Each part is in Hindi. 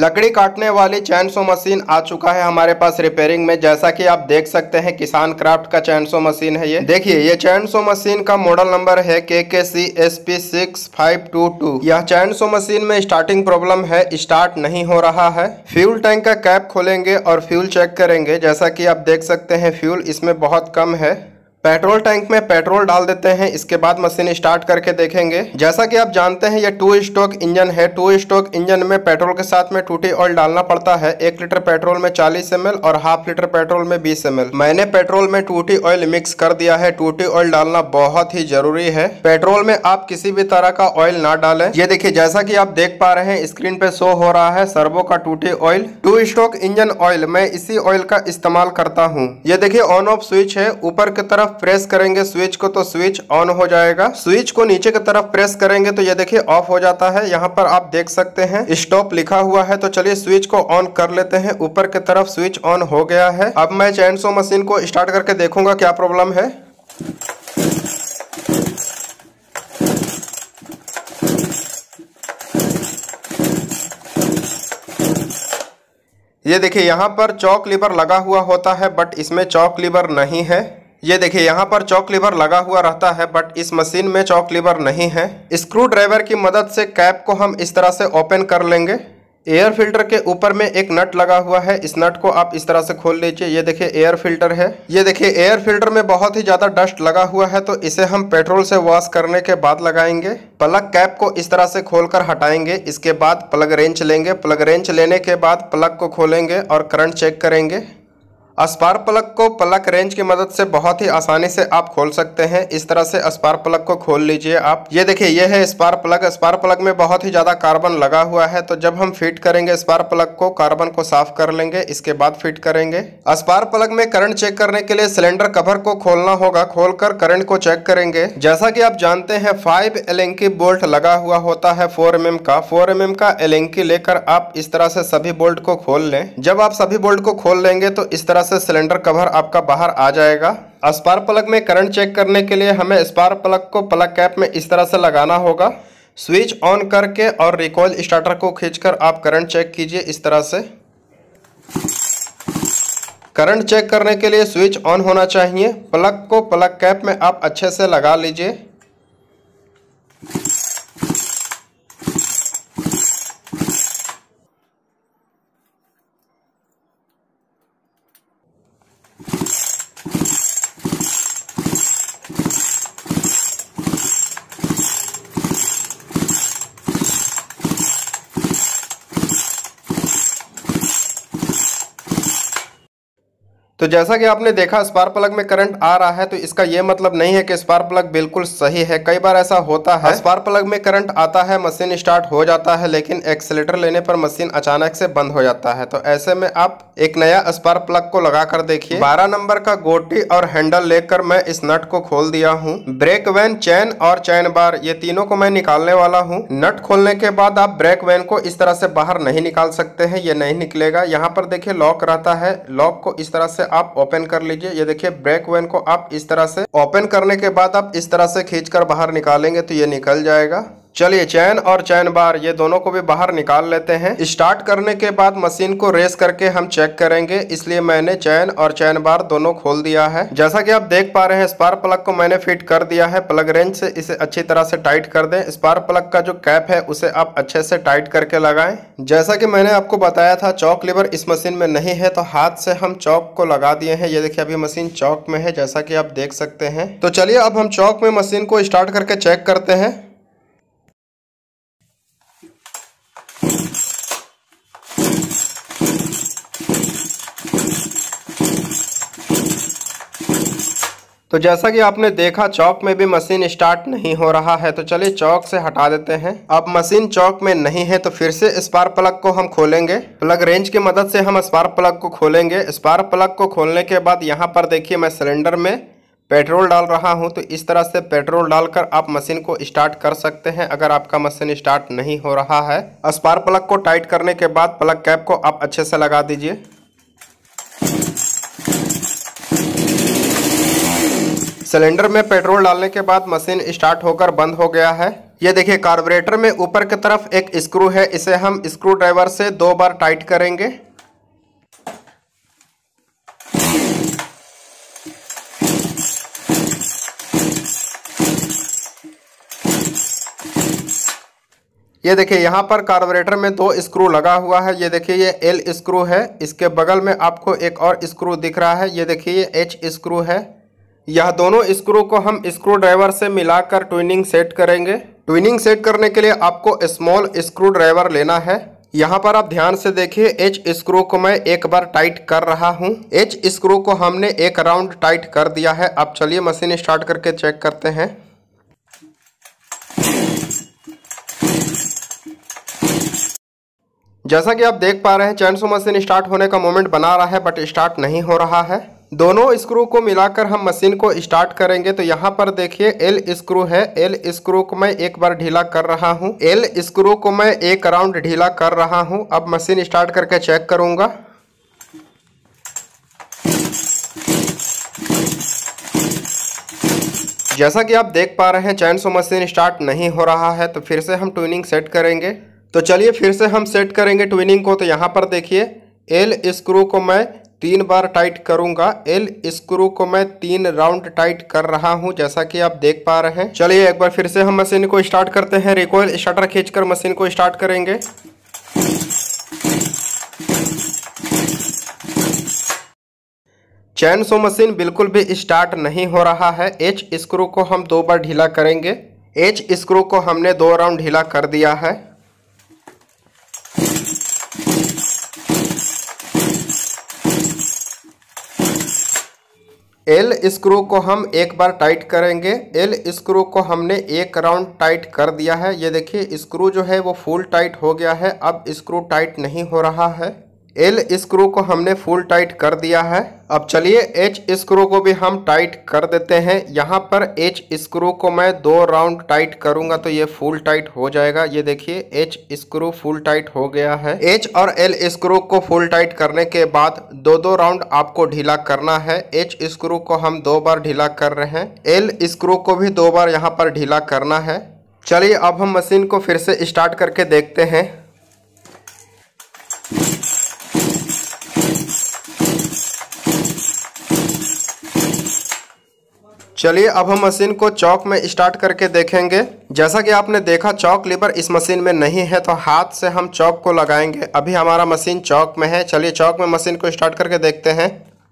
लकड़ी काटने वाली चैनसो मशीन आ चुका है हमारे पास रिपेयरिंग में। जैसा कि आप देख सकते हैं किसान क्राफ्ट का चैनसो मशीन है। ये देखिए, ये चैनसो मशीन का मॉडल नंबर है KKC SP6522। यह चैनसो मशीन में स्टार्टिंग प्रॉब्लम है, स्टार्ट नहीं हो रहा है। फ्यूल टैंक का कैप खोलेंगे और फ्यूल चेक करेंगे। जैसा कि आप देख सकते हैं फ्यूल इसमें बहुत कम है। पेट्रोल टैंक में पेट्रोल डाल देते हैं, इसके बाद मशीन स्टार्ट करके देखेंगे। जैसा कि आप जानते हैं ये 2 स्ट्रोक इंजन है। 2 स्ट्रोक इंजन में पेट्रोल के साथ में टूटी ऑयल डालना पड़ता है। 1 लीटर पेट्रोल में 40 ml और हाफ लीटर पेट्रोल में 20 ml। मैंने पेट्रोल में टूटी ऑयल मिक्स कर दिया है। टूटी ऑयल डालना बहुत ही जरूरी है। पेट्रोल में आप किसी भी तरह का ऑयल ना डालें। ये देखिए, जैसा कि आप देख पा रहे हैं स्क्रीन पे शो हो रहा है सर्वो का टूटी ऑयल। 2 स्ट्रोक इंजन ऑयल, मैं इसी ऑयल का इस्तेमाल करता हूँ। ये देखिए ऑन ऑफ स्विच है, ऊपर की तरफ प्रेस करेंगे स्विच को तो स्विच ऑन हो जाएगा। स्विच को नीचे की तरफ प्रेस करेंगे तो ये देखिए ऑफ हो जाता है। यहाँ पर आप देख सकते हैं स्टॉप लिखा हुआ है। तो चलिए स्विच को ऑन कर लेते हैं। ऊपर की तरफ स्विच ऑन हो गया है। अब मैं चैनसो मशीन को स्टार्ट करके देखूंगा क्या प्रॉब्लम है। ये देखिए यहाँ पर चॉक लीवर लगा हुआ होता है, बट इसमें चॉक लीवर नहीं है। ये देखिए यहाँ पर चॉक लीवर लगा हुआ रहता है, बट इस मशीन में चॉक लीवर नहीं है। स्क्रू ड्राइवर की मदद से कैप को हम इस तरह से ओपन कर लेंगे। एयर फिल्टर के ऊपर में एक नट लगा हुआ है, इस नट को आप इस तरह से खोल लीजिए। ये देखिए एयर फिल्टर है। ये देखिए एयर फिल्टर में बहुत ही ज्यादा डस्ट लगा हुआ है, तो इसे हम पेट्रोल से वॉश करने के बाद लगाएंगे। प्लग कैप को इस तरह से खोलकर हटाएंगे। इसके बाद प्लग रेंच लेंगे। प्लग रेंच लेने के बाद प्लग को खोलेंगे और करंट चेक करेंगे। स्पार्क प्लग को प्लग रेंच की मदद से बहुत ही आसानी से आप खोल सकते हैं। इस तरह से स्पार्क प्लग को खोल लीजिए आप। ये देखिए ये है स्पार्क प्लग। स्पार्क प्लग में बहुत ही ज्यादा कार्बन लगा हुआ है, तो जब हम फिट करेंगे स्पार्क प्लग को, कार्बन को साफ कर लेंगे, इसके बाद फिट करेंगे। स्पार्क प्लग में करंट चेक करने के लिए सिलेंडर कवर को खोलना होगा। खोलकर करंट को चेक करेंगे। जैसा कि आप जानते हैं 5 एलेंकी बोल्ट लगा हुआ होता है 4 mm का। 4 mm का एलेंकी लेकर आप इस तरह से सभी बोल्ट को खोल लें। जब आप सभी बोल्ट को खोल लेंगे तो इस तरह से सिलेंडर कवर आपका बाहर आ जाएगा। स्पार्क प्लग में करंट चेक करने के लिए हमें स्पार्क प्लग को प्लग कैप में इस तरह से लगाना होगा। स्विच ऑन करके और रिकॉइल स्टार्टर को खींचकर आप करंट चेक कीजिए इस तरह से। करंट चेक करने के लिए स्विच ऑन होना चाहिए। प्लग को प्लग कैप में आप अच्छे से लगा लीजिए। तो जैसा कि आपने देखा स्पार्क प्लग में करंट आ रहा है, तो इसका ये मतलब नहीं है कि स्पार्क प्लग बिल्कुल सही है। कई बार ऐसा होता है स्पार्क प्लग में करंट आता है, मशीन स्टार्ट हो जाता है, लेकिन एक्सीलेटर लेने पर मशीन अचानक से बंद हो जाता है। तो ऐसे में आप एक नया स्पार्क प्लग को लगा कर देखिए। 12 नंबर का गोटी और हैंडल लेकर मैं इस नट को खोल दिया हूँ। ब्रेक वैन, चैन और चैन बार, ये तीनों को मैं निकालने वाला हूँ। नट खोलने के बाद आप ब्रेक वैन को इस तरह से बाहर नहीं निकाल सकते हैं, ये नहीं निकलेगा। यहाँ पर देखिए लॉक रहता है, लॉक को इस तरह से आप ओपन कर लीजिए। ये देखिए ब्रेक वैन को आप इस तरह से ओपन करने के बाद आप इस तरह से खींचकर बाहर निकालेंगे तो ये निकल जाएगा। चलिए चैन और चैन बार ये दोनों को भी बाहर निकाल लेते हैं। स्टार्ट करने के बाद मशीन को रेस करके हम चेक करेंगे, इसलिए मैंने चैन और चैन बार दोनों खोल दिया है। जैसा कि आप देख पा रहे हैं स्पार्क प्लग को मैंने फिट कर दिया है। प्लग रेंच से इसे अच्छी तरह से टाइट कर दें। स्पार्क प्लग का जो कैप है उसे आप अच्छे से टाइट करके लगाएं। जैसा कि मैंने आपको बताया था चॉक लीवर इस मशीन में नहीं है, तो हाथ से हम चॉक को लगा दिए हैं। ये देखिए अभी मशीन चॉक में है, जैसा कि आप देख सकते हैं। तो चलिए अब हम चॉक में मशीन को स्टार्ट करके चेक करते हैं। तो जैसा कि आपने देखा चौक में भी मशीन स्टार्ट नहीं हो रहा है, तो चलिए चौक से हटा देते हैं। अब मशीन चौक में नहीं है तो फिर से स्पार्क प्लग को हम खोलेंगे। प्लग रेंच की मदद से हम स्पार्क प्लग को खोलेंगे। स्पार्क प्लग को खोलने के बाद यहाँ पर देखिए मैं सिलेंडर में पेट्रोल डाल रहा हूँ, तो इस तरह से पेट्रोल डालकर आप मशीन को स्टार्ट कर सकते हैं अगर आपका मशीन स्टार्ट नहीं हो रहा है। स्पार्क प्लग को टाइट करने के बाद प्लग कैप को आप अच्छे से लगा दीजिए। सिलेंडर में पेट्रोल डालने के बाद मशीन स्टार्ट होकर बंद हो गया है। ये देखिए कार्बोरेटर में ऊपर की तरफ एक स्क्रू है, इसे हम स्क्रू ड्राइवर से 2 बार टाइट करेंगे। ये देखिए यहाँ पर कार्बोरेटर में 2 स्क्रू लगा हुआ है। ये देखिए ये एल स्क्रू है, इसके बगल में आपको एक और स्क्रू दिख रहा है, ये देखिए ये एच स्क्रू है। यह दोनों स्क्रू को हम स्क्रू ड्राइवर से मिलाकर ट्विनिंग सेट करेंगे। ट्विनिंग सेट करने के लिए आपको स्मॉल स्क्रू ड्राइवर लेना है। यहाँ पर आप ध्यान से देखिए एच स्क्रू को मैं एक बार टाइट कर रहा हूँ। एच स्क्रू को हमने एक राउंड टाइट कर दिया है। अब चलिए मशीन स्टार्ट करके चेक करते हैं। जैसा कि आप देख पा रहे हैं चैनसो मशीन स्टार्ट होने का मोमेंट बना रहा है बट स्टार्ट नहीं हो रहा है। दोनों स्क्रू को मिलाकर हम मशीन को स्टार्ट करेंगे। तो यहाँ पर देखिए एल स्क्रू है, एल स्क्रू को मैं एक बार ढीला कर रहा हूँ। एल स्क्रू को मैं एक राउंड ढीला कर रहा हूँ। अब मशीन स्टार्ट करके चेक करूँगा। जैसा कि आप देख पा रहे हैं चैनसो मशीन स्टार्ट नहीं हो रहा है, तो फिर से हम ट्विनिंग सेट करेंगे। तो चलिए फिर से हम सेट करेंगे ट्विनिंग को। तो यहाँ पर देखिए एल स्क्रू को मैं 3 बार टाइट करूंगा। एल स्क्रू को मैं 3 राउंड टाइट कर रहा हूं, जैसा कि आप देख पा रहे हैं। चलिए एक बार फिर से हम मशीन को स्टार्ट करते हैं। रिकॉइल स्टार्टर खींचकर मशीन को स्टार्ट करेंगे। चैनसो मशीन बिल्कुल भी स्टार्ट नहीं हो रहा है। एच स्क्रू को हम 2 बार ढीला करेंगे। एच स्क्रू को हमने 2 राउंड ढीला कर दिया है। एल स्क्रू को हम एक बार टाइट करेंगे। एल स्क्रू को हमने 1 राउंड टाइट कर दिया है। ये देखिए स्क्रू जो है वो फुल टाइट हो गया है। अब स्क्रू टाइट नहीं हो रहा है। एल स्क्रू को हमने फुल टाइट कर दिया है। अब चलिए एच स्क्रू को भी हम टाइट कर देते हैं। यहाँ पर एच स्क्रू को मैं 2 राउंड टाइट करूंगा तो ये फुल टाइट हो जाएगा। ये देखिए एच स्क्रू फुल टाइट हो गया है। एच और एल स्क्रू को फुल टाइट करने के बाद 2-2 राउंड आपको ढीला करना है। एच स्क्रू को हम 2 बार ढीला कर रहे हैं। एल स्क्रू को भी 2 बार यहाँ पर ढीला करना है। चलिए अब हम मशीन को फिर से स्टार्ट करके देखते हैं। चलिए अब हम मशीन को चौक में स्टार्ट करके देखेंगे। जैसा कि आपने देखा चौक लीवर इस मशीन में नहीं है, तो हाथ से हम चौक को लगाएंगे। अभी हमारा मशीन चौक में है। चलिए चौक में मशीन को स्टार्ट करके देखते हैं।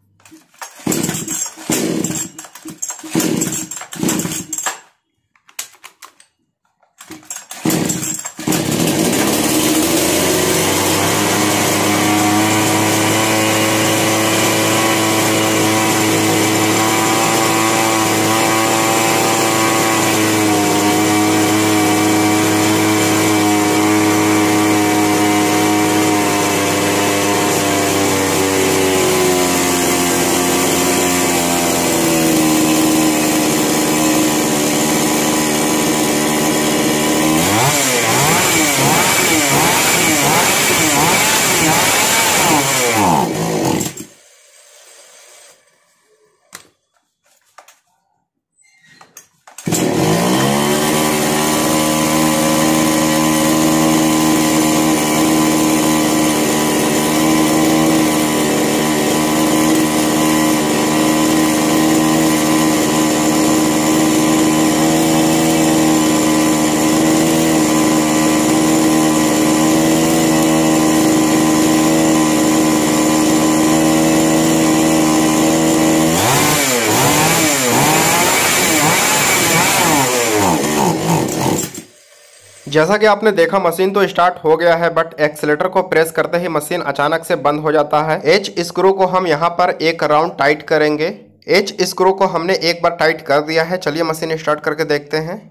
जैसा कि आपने देखा मशीन तो स्टार्ट हो गया है, बट एक्सीलेटर को प्रेस करते ही मशीन अचानक से बंद हो जाता है। एच स्क्रू को हम यहाँ पर 1 राउंड टाइट करेंगे। एच स्क्रू को हमने 1 बार टाइट कर दिया है। चलिए मशीन स्टार्ट करके देखते हैं।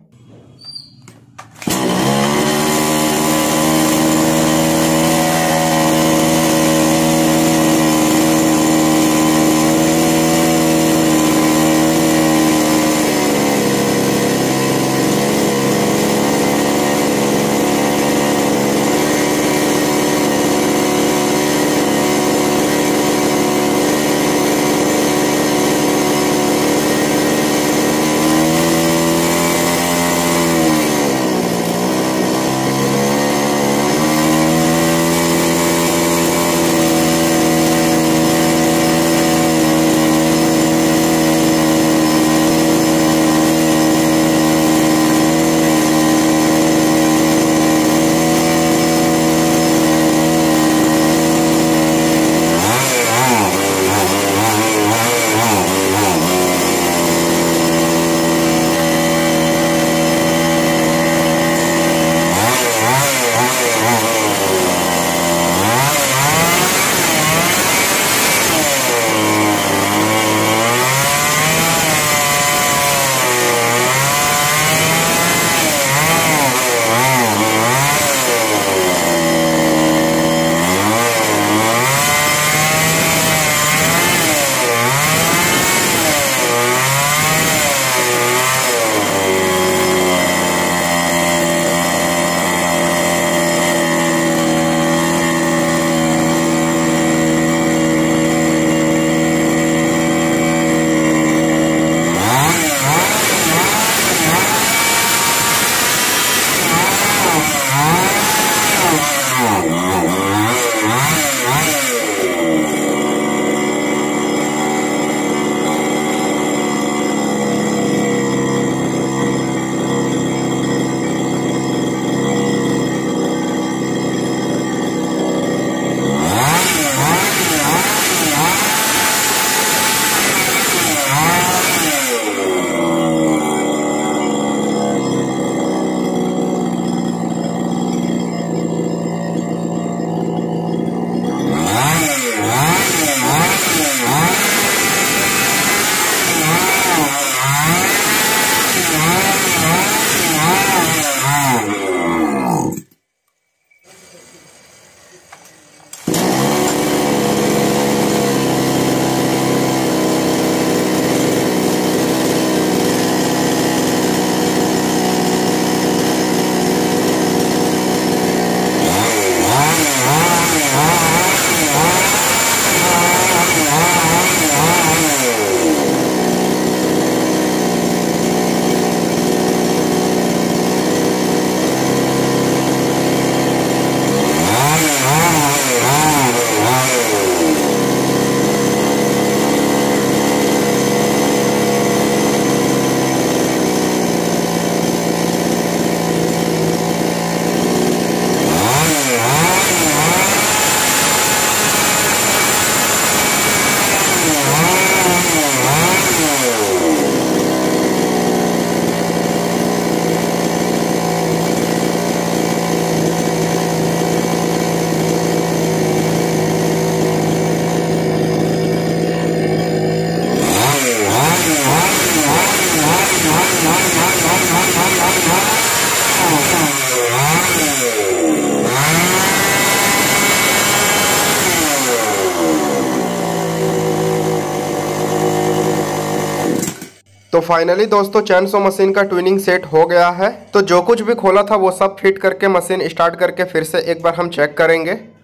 फाइनली दोस्तों चैनसो मशीन का ट्यूनिंग सेट हो गया है। तो जो कुछ भी खोला था वो सब फिट करके मशीन स्टार्ट करके फिर से एक बार हम चेक करेंगे।